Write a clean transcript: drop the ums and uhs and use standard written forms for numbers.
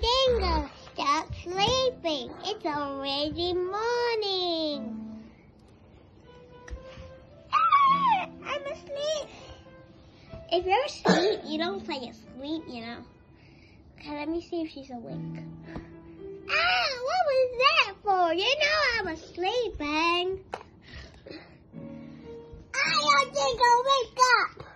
Dingo, stop sleeping. It's already morning. I'm asleep. If you're asleep, you don't play asleep, you know. Okay, let me see if she's awake. What was that for? You know I'm asleep, Bang. Dingo, wake up.